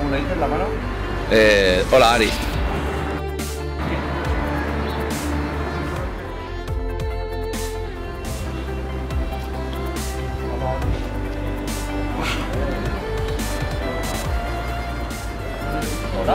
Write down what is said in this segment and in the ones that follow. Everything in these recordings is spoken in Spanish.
¿Cómo le dices la mano? Hola, Ari. Hola.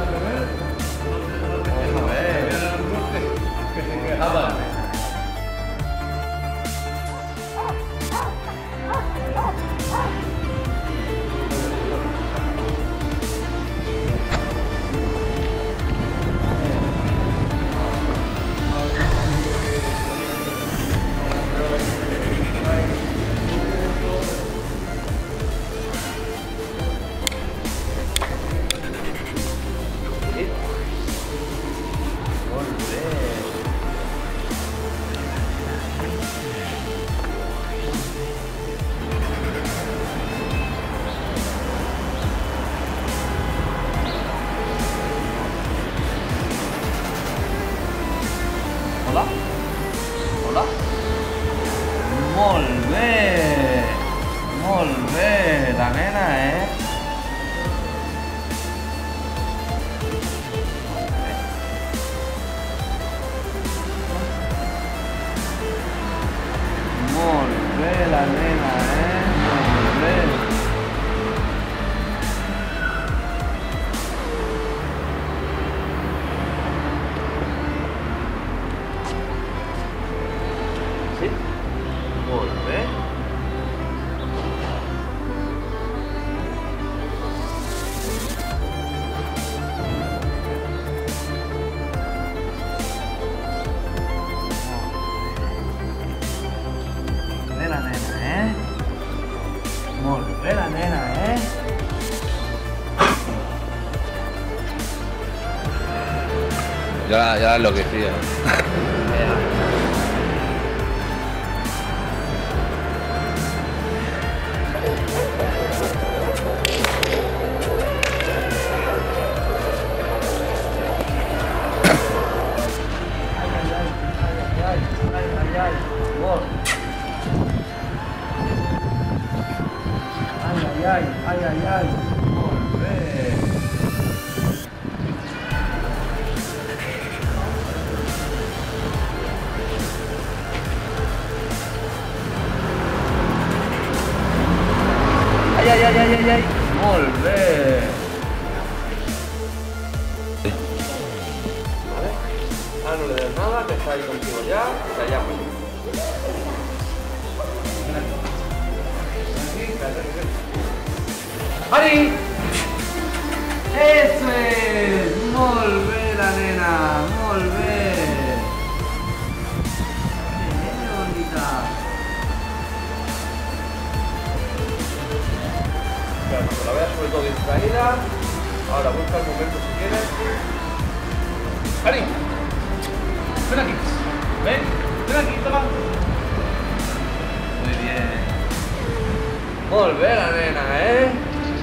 Hola? Hola? Molt bé! Molt bé, la nena, Molt bé, la nena, Molt bé. Sí? Molt bé. Bé la nena, Molt bé la nena, Ya la enloquecía. Ay, molt bé. Ai, molt bé. Vale. Ahora no le des nada, que está ahí contigo ya, que allá voy. ¡Ari! ¡Eso es! ¡Molt bé, la nena! ¡Molt bé! ¡Qué bonita! Claro, cuando la veas sobre todo distraída, ahora busca el momento si quieres. ¡Ari! ¡Ven aquí! ¡Ven aquí, toma! Muy bien. ¡Molt bé, la nena,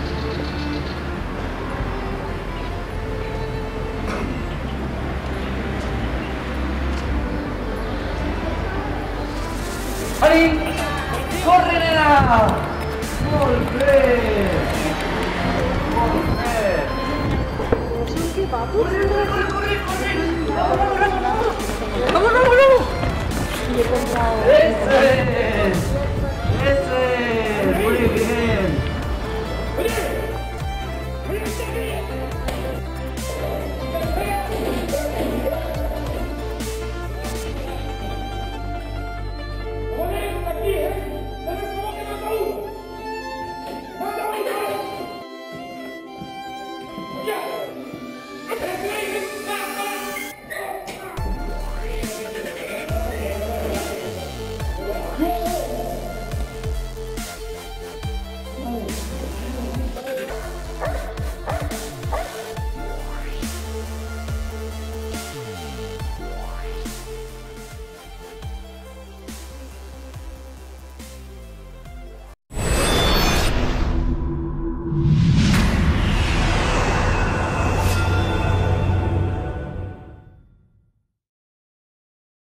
Ari! Corre, nena! Molt bé! Molt bé! Corre! ¡Vámonos! ¡Eso es!